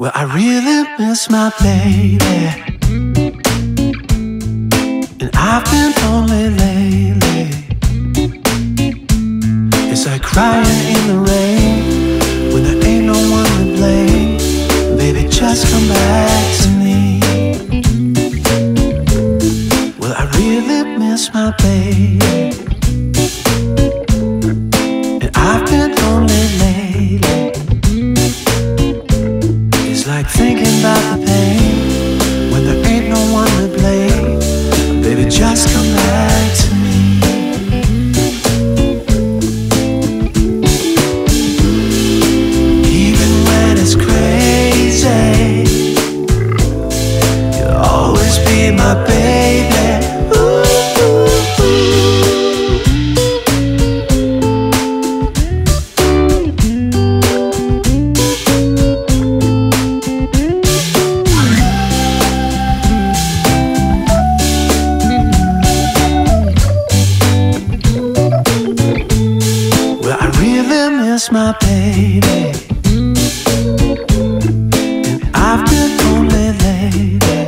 Well, I really miss my baby, and I've been lonely lately. It's like crying in the rain when there ain't no one to blame. Baby, just come back to me. Well, I really miss my baby, and I've been lonely lately. It's like thinking about the pain when there ain't no one to blame. Baby, just come back to me. Even when it's crazy, you'll always be my baby. My baby, and I've been lonely lately.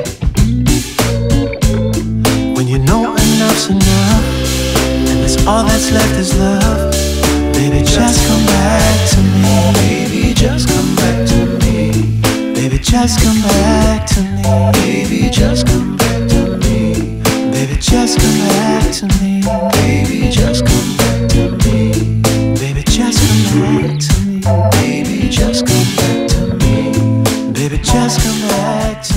When you know enough's enough, and that's all that's left is love. Baby, just come back to me. Baby, just come back to me. Baby, just come back to me. Baby, just come back to me. Baby, just come back to me. Baby, just come back to me. Baby, just come back to me. Baby, just come back to me. Baby, just come back to me.